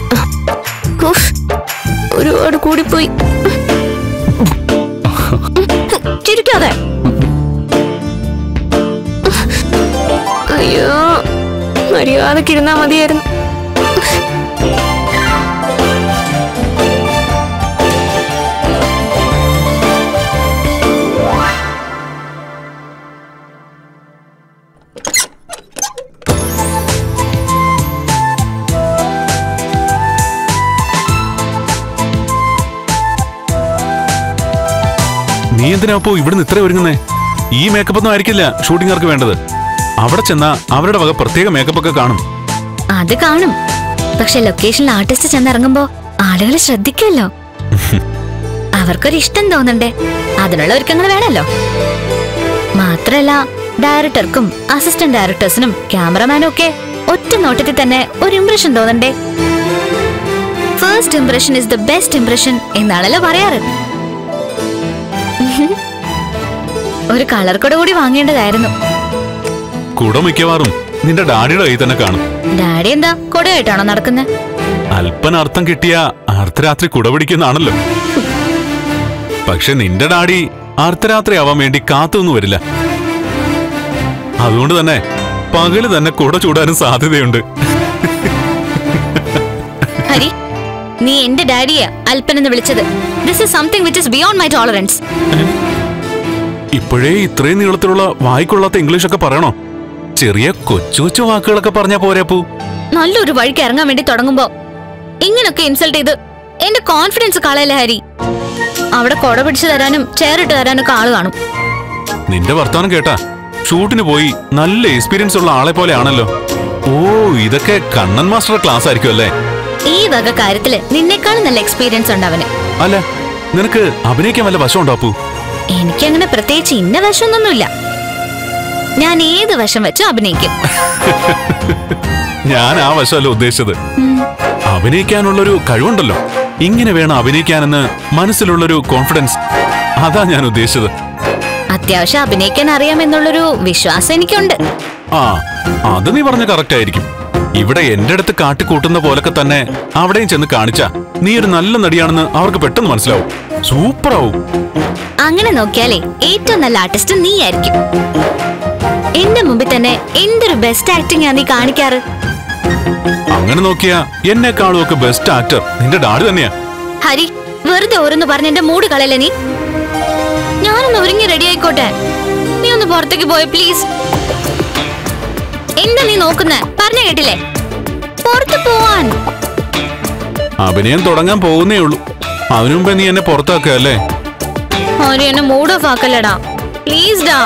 ഒരുപാട് കൂടിപ്പോയി. ചിരിക്കാതെ. അയ്യോ, മര്യാദക്കിരുന്നാ മതിയായിരുന്നു. നീ എന്തിനാ അപ്പോ ഇവിടുന്ന് ഇത്ര ഒരുങ്ങുന്നേ? ഈ മേക്കപ്പ് ഒന്നും ആയിരിക്കില്ല ഷൂട്ടിംഗുകാർക്ക് വേണ്ടത്. അവിടെ ചെന്നാ അവരുടെ വക പ്രത്യേക മേക്കപ്പ് ഒക്കെ കാണും. അത് കാണും, പക്ഷെ ലൊക്കേഷനിൽ ആർട്ടിസ്റ്റ് ചെന്നിറങ്ങുമ്പോ ആളുകൾ ശ്രദ്ധിക്കുമല്ലോ. അവർക്കൊരു ഇഷ്ടം തോന്നണ്ടേ, അതിനുള്ള ഒരുക്കങ്ങൾ വേണല്ലോ. മാത്രല്ല ഡയറക്ടർക്കും അസിസ്റ്റന്റ് ഡയറക്ടേഴ്സിനും ക്യാമറമാനും ഒക്കെ ഒറ്റ നോട്ടത്തിൽ തന്നെ ഒരു ഇംപ്രഷൻ തോന്നണ്ടേ. First impression is the best impression എന്നാണല്ലോ പറയാറ്. ഒരു കളർ കോഡ് കൂടി വാങ്ങേണ്ടതായിരുന്നു. കുട മിക്കവാറും നിന്റെ ഡാഡിയുടെ കയ്യിൽ തന്നെ കാണും. ഡാഡി എന്താ കൊടയായിട്ടാണോ നടക്കുന്നത്? അല്പന അർത്ഥം കിട്ടിയ അർദ്ധരാത്രി കുട പിടിക്കുന്നതാണല്ലോ. പക്ഷെ നിന്റെ ഡാഡി അർദ്ധരാത്രി ആവാൻ വേണ്ടി കാത്തൊന്നും വരില്ല. അതുകൊണ്ട് തന്നെ പകല് തന്നെ കുട ചൂടാനും സാധ്യതയുണ്ട്. ഹരി, നീ എന്റെ ഡാഡിയെ അല്പൻ എന്ന് വിളിച്ചത്. This is something which is beyond my tolerance. ഇപ്പോഴേ ഇത്രയും നീളത്തിലുള്ള വായിക്കൊള്ളാത്ത ഇംഗ്ലീഷ് ഒക്കെ പറയണോ? ചെറിയ കൊച്ചു കൊച്ചു വാക്കുകളൊക്കെ പറഞ്ഞാ പോരാപ്പൂ. നല്ലൊരു വഴിക്ക് ഇറങ്ങാൻ വേണ്ടി തുടങ്ങുമ്പോ ഇങ്ങനൊക്കെ ഇൻസൾട്ട് ചെയ്ത് എന്റെ കോൺഫിഡൻസ് കളയല്ലേ ഹരി. അവിടെ കൊട പിടിച്ചു തരാനും ചെയറിട്ട് തരാനും ഒക്കെ ആള് കാണും. നിന്റെ വർത്താനം കേട്ടാ ഷൂട്ടിന് പോയി നല്ല എക്സ്പീരിയൻസ് ഉള്ള ആളെ പോലെ ആണല്ലോ. ഓ, ഇതൊക്കെ കണ്ണൻ മാസ്റ്റർ ക്ലാസ് ആയിരിക്കും അല്ലേ? ഈ വക കാര്യത്തില് നിന്നെക്കാളും നല്ല എക്സ്പീരിയൻസ് ഉണ്ട് അവന്. അല്ല, നിനക്ക് അഭിനയിക്കാൻ വല്ല വശം ഉണ്ടോ അപ്പൂ? എനിക്കങ്ങനെ പ്രത്യേകിച്ച് ഇന്ന വശമൊന്നുമില്ല. ഞാൻ ഏത് വശം വെച്ചും അഭിനയിക്കും. ഞാൻ ആ വശമല്ല ഉദ്ദേശിച്ചത്. അഭിനയിക്കാനുള്ളൊരു കഴിവുണ്ടല്ലോ, ഇങ്ങനെ വേണം അഭിനയിക്കാനെന്ന് മനസ്സിലുള്ളൊരു കോൺഫിഡൻസ്, അതാ ഞാൻ ഉദ്ദേശിച്ചത്. അത്യാവശ്യം അഭിനയിക്കാൻ അറിയാമെന്നുള്ളൊരു വിശ്വാസം എനിക്കുണ്ട്. ആ, അത് നീ പറഞ്ഞ കറക്റ്റ് ആയിരിക്കും. ഇവിടെ എന്റെ അടുത്ത് കാട്ടിക്കൂട്ടുന്ന പോലൊക്കെ തന്നെ അവിടെയും ചെന്ന് കാണിച്ചാ നീ ഒരു നല്ല നടിയാണെന്ന് അവർക്ക് പെട്ടെന്ന് മനസ്സിലാവും. സൂപ്പറാവും. അങ്ങനെ നോക്കിയാലേ ഏറ്റവും നല്ല ആർട്ടിസ്റ്റ് നീ ആയിരിക്കും. എന്റെ മുമ്പിൽ തന്നെ എന്തൊരു ബെസ്റ്റ് ആക്ടിംഗ് ആ നീ കാണിക്കാറ്. അങ്ങനെ നോക്കിയാ എന്നെക്കാളും ഒക്കെ ബെസ്റ്റ് ആക്ടർ നിന്റെ ഡാഡി തന്നെയാ. ഹരി, വെറുതെ ഓരോന്ന് പറഞ്ഞ എന്റെ മൂഡ് കളയല്ലേ നീ. ഞാനൊന്ന് ഒരുങ്ങി റെഡി ആയിക്കോട്ടെ, നീ ഒന്ന് പുറത്തേക്ക് പോയ പ്ലീസ്. എന്താ നീ നോക്കുന്നേ? പറഞ്ഞു കേട്ടില്ലേ, പുറത്ത് പോവാൻ. അഭിനയം തുടങ്ങാൻ പോകുന്നേ ഉള്ളൂ, അതിനു മുമ്പേ നീ എന്നെ പുറത്താക്കല്ലേ? ഹരി, എന്നെ മൂഡ് ഓഫ് ആക്കല്ലടാ പ്ലീസ് ഡാ.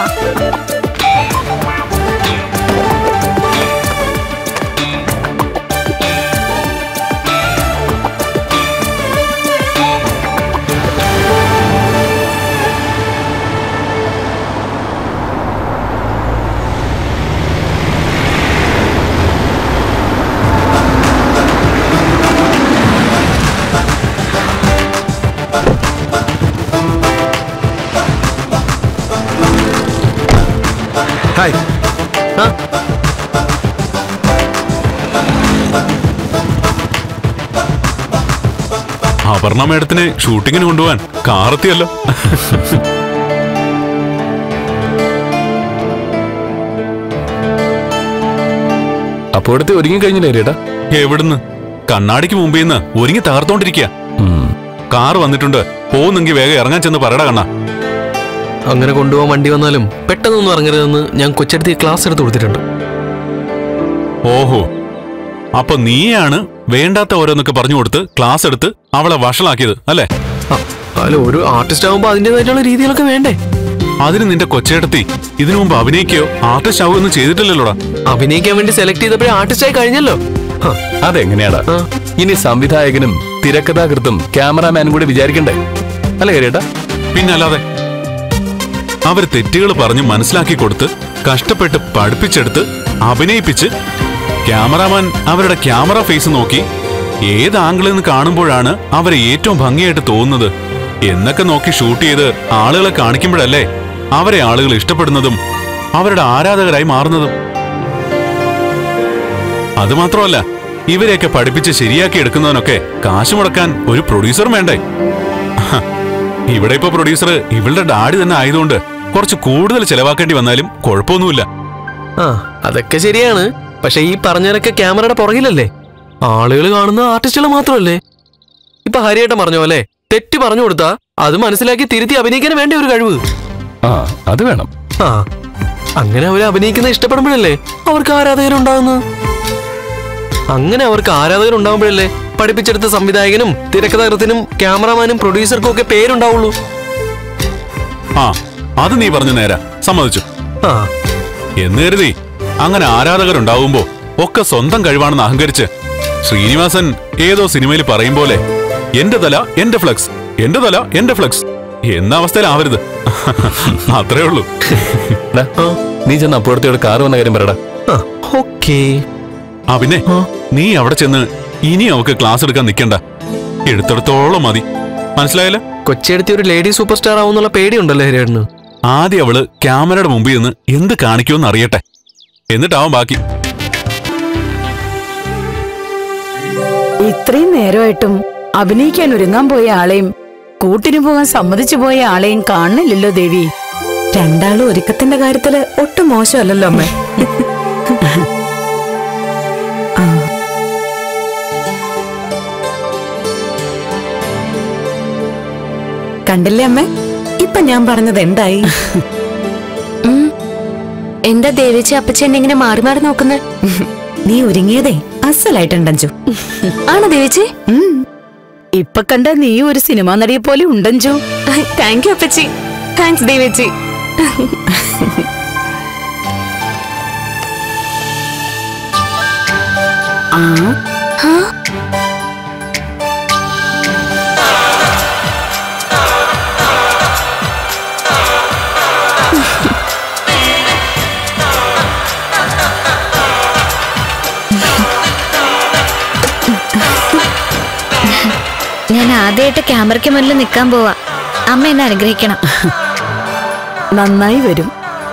ഹായ്. അപർണ മേഡത്തിനെ ഷൂട്ടിങ്ങിന് കൊണ്ടുപോവാൻ കാറെത്തിയല്ലോ. അപ്പോഴത്തെ ഒരുങ്ങി കഴിഞ്ഞില്ലേ രേട്ടാ? എവിടുന്ന്? കണ്ണാടിക്ക് മുമ്പിൽ നിന്ന് ഒരുങ്ങി തകർത്തോണ്ടിരിക്കുക. കാർ വന്നിട്ടുണ്ട്, പോകുന്നെങ്കിൽ വേഗം ഇറങ്ങാൻ ചെന്ന് പറയടാ കണ്ണാ. അങ്ങനെ കൊണ്ടുപോകാൻ വണ്ടി വന്നാലും പെട്ടെന്നൊന്നും ഇറങ്ങരുതെന്ന് ഞാൻ കൊച്ചടുത്ത് ക്ലാസ് എടുത്ത് കൊടുത്തിട്ടുണ്ട്. ഓഹോ, അപ്പൊ നീയാണ് വേണ്ടാത്ത ഓരോന്നൊക്കെ പറഞ്ഞു കൊടുത്ത് ക്ലാസ് എടുത്ത് അവളെ വഷളാക്കിയത് അല്ലേ? അല്ല, ഒരു ആർട്ടിസ്റ്റ് ആവുമ്പോ അതിൻ്റെതായിട്ടുള്ള രീതികളൊക്കെ വേണ്ടേ? അതിന് നിന്റെ കൊച്ചേട്ടത്തി ഇതിനു മുമ്പ് അഭിനയിക്കുകയോ ആർട്ടിസ്റ്റ് ആവുകയൊന്നും ചെയ്തിട്ടില്ലല്ലോടാ. അഭിനയിക്കാൻ വേണ്ടി സെലക്ട് ചെയ്തപ്പോഴേ ആർട്ടിസ്റ്റായി കഴിഞ്ഞല്ലോ. അതെങ്ങനെയാടാ? ഇനി സംവിധായകനും തിരക്കഥാകൃത്തും ക്യാമറാമാനും കൂടി വിചാരിക്കണ്ടേ അല്ലേ കേട്ടാ? പിന്നല്ലാതെ അവർ തെറ്റുകൾ പറഞ്ഞ് മനസ്സിലാക്കി കൊടുത്ത് കഷ്ടപ്പെട്ട് പഠിപ്പിച്ചെടുത്ത് അഭിനയിപ്പിച്ച് ക്യാമറാമാൻ അവരുടെ ക്യാമറ ഫേസ് നോക്കി ഏത് ആംഗിളിൽ നിന്ന് കാണുമ്പോഴാണ് അവരെ ഏറ്റവും ഭംഗിയായിട്ട് തോന്നുന്നത് എന്നൊക്കെ നോക്കി ഷൂട്ട് ചെയ്ത് ആളുകളെ കാണിക്കുമ്പോഴല്ലേ അവരെ ആളുകൾ ഇഷ്ടപ്പെടുന്നതും അവരുടെ ആരാധകരായി മാറുന്നതും. അതുമാത്രമല്ല, ഇവരെയൊക്കെ പഠിപ്പിച്ച് ശരിയാക്കി എടുക്കുന്നതിനൊക്കെ കാശ് മുടക്കാൻ ഒരു പ്രൊഡ്യൂസർ വേണ്ടേ? ഇവിടെ ഇപ്പൊ പ്രൊഡ്യൂസർ ഇവളുടെ ഡാഡി തന്നെ ആയതുകൊണ്ട് കുറച്ച് കൂടുതൽ ചെലവാക്കേണ്ടി വന്നാലും കുഴപ്പമൊന്നുമില്ല. ആ അതൊക്കെ ശരിയാണ്. പക്ഷെ ഈ പറഞ്ഞവരൊക്കെ ക്യാമറയുടെ പുറകിലല്ലേ? ആളുകൾ കാണുന്ന ആർട്ടിസ്റ്റുകൾ മാത്രമല്ലേ? ഇപ്പൊ ഹരിയേട്ടൻ പറഞ്ഞ പോലെ തെറ്റ് പറഞ്ഞു കൊടുത്താ അത് മനസ്സിലാക്കി തിരുത്തി അഭിനയിക്കാൻ വേണ്ട ഒരു കഴിവ്. ആ അത് വേണം. ആ അങ്ങനെ അവര് അഭിനയിക്കുന്ന ഇഷ്ടപ്പെടുമ്പോഴല്ലേ അവർക്ക് ആരാധകരുണ്ടാകുന്നത്. അങ്ങനെ അവർക്ക് ആരാധകരുണ്ടാകുമ്പോഴല്ലേ പഠിപ്പിച്ചെടുത്ത സംവിധായകനും തിരക്കഥാകൃത്തിനും ക്യാമറമാനും പ്രൊഡ്യൂസർക്കും ഒക്കെ പേരുണ്ടാവുള്ളൂ. ആ അത് നീ പറഞ്ഞു നേരാ, സമ്മതിച്ചു. ആ എന്ന് കരുതി അങ്ങനെ ആരാധകരുണ്ടാവുമ്പോ ഒക്കെ സ്വന്തം കഴിവാണെന്ന് അഹങ്കരിച്ച് ശ്രീനിവാസൻ ഏതോ സിനിമയിൽ പറയും പോലെ എന്റെ തല എന്റെ ഫ്ലക്സ്, എന്റെ തല എന്റെ ഫ്ലക്സ് എന്ന അവസ്ഥയിലാവരുത്. അത്രേ ഉള്ളൂ. നീ ചെന്ന് അപ്പുറത്തോടെ കാറ് വന്ന കാര്യം പറയടാ. ഓക്കേ. ആ പിന്നെ നീ അവിടെ ചെന്ന് ഇനി അവക്ക് ക്ലാസ് എടുക്കാൻ നിൽക്കണ്ട, എടുത്തിടത്തോളം മതി. മനസ്സിലായല്ലോ? കൊച്ചിയെടുത്തി ഒരു ലേഡി സൂപ്പർ സ്റ്റാർ ആവുന്നുള്ള പേടിയുണ്ടല്ലോ ഹരിയേട്ടന്. ആദ്യം അവള് ക്യാമറയുടെ മുമ്പിൽ നിന്ന് എന്ത് കാണിക്കുമെന്ന് അറിയട്ടെ, എന്നിട്ടാവും ബാക്കി. ഇത്രയും നേരമായിട്ടും അഭിനയിക്കാൻ ഒരുങ്ങാൻ പോയ ആളെയും കൂട്ടിനു പോകാൻ സമ്മതിച്ചു പോയ ആളെയും കാണുന്നില്ലല്ലോ ദേവി. രണ്ടാളും ഒരുക്കത്തിന്റെ കാര്യത്തില് ഒട്ടും മോശമല്ലല്ലോ അമ്മ. കണ്ടില്ലേ അമ്മ, ഇപ്പൊ ഞാൻ പറഞ്ഞത് എന്തായി? എന്താ ദേവിച്ചി അപ്പച്ചൻ ഇങ്ങനെ മാറി മാറി നോക്കുന്നത്? നീ ഒരുങ്ങിയതേ അസലായിട്ടുണ്ടഞ്ചു. ആണോ ദേവിച്ചി? ഇപ്പൊ കണ്ട നീ ഒരു സിനിമാ നടിയെ പോലെ ഉണ്ടഞ്ചു. താങ്ക് യു അപ്പച്ചി. താങ്ക്സ് ദേവിച്ചി. ഞാൻ ആദ്യമായിട്ട് ക്യാമറയ്ക്ക് മുന്നിൽ നിൽക്കാൻ പോവാ. അമ്മ എന്നെ അനുഗ്രഹിക്കണം. നന്നായി വരും.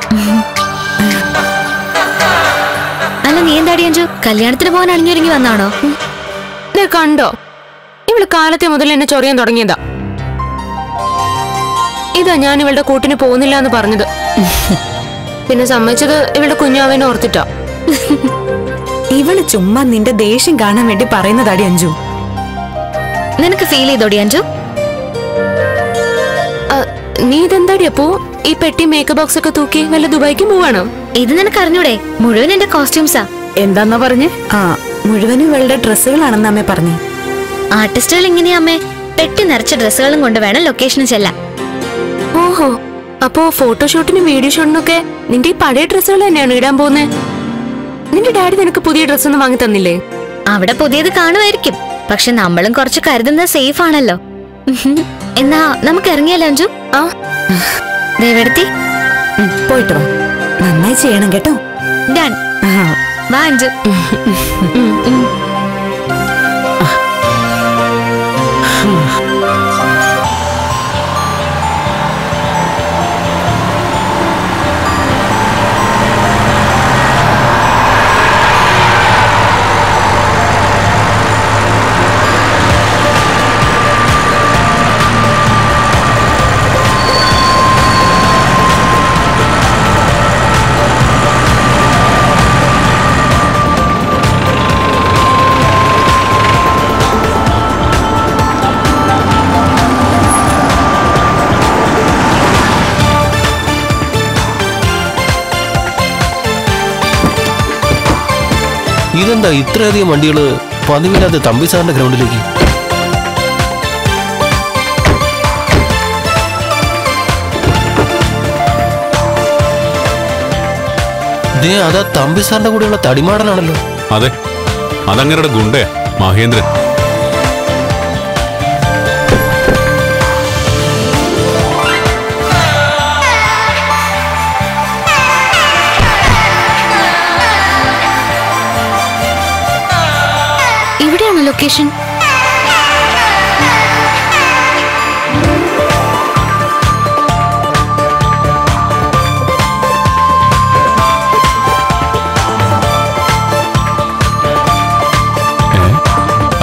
അല്ല നീ എന്താടി അഞ്ചു, കല്യാണത്തിന് പോകാൻ അണിഞ്ഞൊരുങ്ങി വന്നാണോ? കണ്ടോ, ഇവള് കാലത്തെ മുതൽ എന്നെ ചൊറിയാൻ തുടങ്ങിയതാ. ഇതാ ഞാൻ ഇവളുടെ കൂട്ടിന് പോകുന്നില്ല എന്ന് പറഞ്ഞത്. പിന്നെ സമ്മതിച്ചത് ഇവളുടെ കുഞ്ഞാവേനെ ഓർത്തിട്ടാ. ഇവള് ചുമ്മാ നിന്റെ ദേഷ്യം കാണാൻ വേണ്ടി പറയുന്നതാടി അഞ്ചു. നിനക്ക് ഫീൽ ചെയ്തോടി അഞ്ചു? നീ ഇതെന്താടി അപ്പോ ഈ പെട്ടി മേക്കപ്പ് ബോക്സ് ഒക്കെ തൂക്കി വല്ല ദുബായിക്ക് പോവാണോ? ഇത് നിനക്ക് അറിഞ്ഞൂടെ? മുഴുവൻ എന്റെ കോസ്റ്റ്യൂംസാ. എന്താന്നാ പറഞ്ഞേ? മുഴുവനും ഇവളുടെ ഡ്രസ്സുകളാണെന്ന് അമ്മ പറഞ്ഞേ. ആർട്ടിസ്റ്റുകൾ ഇങ്ങനെയാ അമ്മേ, പെട്ടി നിറച്ച ഡ്രസ്സുകളും കൊണ്ട് വേണം ലൊക്കേഷന് ചെല്ലാൻ. ഓഹോ, അപ്പോ ഫോട്ടോഷൂട്ടിനും വീഡിയോ ഷൂട്ടിനൊക്കെ നിന്റെ ഈ പഴയ ഡ്രസ്സുകൾ തന്നെയാണ് ഇടാൻ പോകുന്നേ? നിന്റെ ഡാഡി നിനക്ക് പുതിയ ഡ്രസ്സൊന്നും വാങ്ങി തന്നില്ലേ? അവിടെ പുതിയത് കാണുമായിരിക്കും, പക്ഷെ നമ്മളും കുറച്ച് കരുതുന്നത് സേഫ് ആണല്ലോ. എന്നാ നമുക്ക് ഇറങ്ങിയല്ലോ അഞ്ചു. ആ ദേവെടുത്തി പോയിട്ടോ, നന്നായി ചെയ്യണം കേട്ടോ. ഡൺ. വാ അഞ്ചു. ഇതെന്താ ഇത്രയധികം വണ്ടികള് പതിവില്ലാതെ തമ്പി സാറിന്റെ ഗ്രൗണ്ടിലേക്ക്? അതാ തമ്പി സാറിന്റെ കൂടെയുള്ള തടിമാടനാണല്ലോ. അതെ, അതങ്ങരുടെ ഗുണ്ടേ മഹേന്ദ്രൻ. ഇവിടെയാണോ ലൊക്കേഷൻ?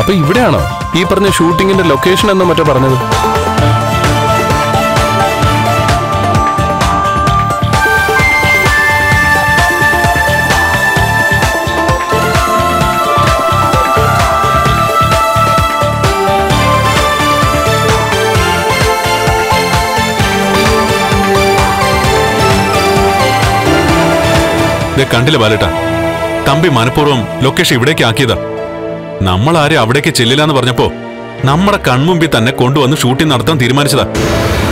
അപ്പൊ ഇവിടെയാണോ ഈ പറഞ്ഞ ഷൂട്ടിങ്ങിന്റെ ലൊക്കേഷൻ എന്നോ മറ്റോ പറഞ്ഞത്? കണ്ടില്ല ബാലേട്ടാ, തമ്പി മനഃപൂർവ്വം ലൊക്കേഷൻ ഇവിടേക്ക് ആക്കിയതാ. നമ്മൾ ആരും അവിടേക്ക് ചെല്ലില്ല എന്ന് പറഞ്ഞപ്പോ നമ്മുടെ കൺമുമ്പിൽ തന്നെ കൊണ്ടുവന്ന് ഷൂട്ടിംഗ് നടത്താൻ തീരുമാനിച്ചതാ.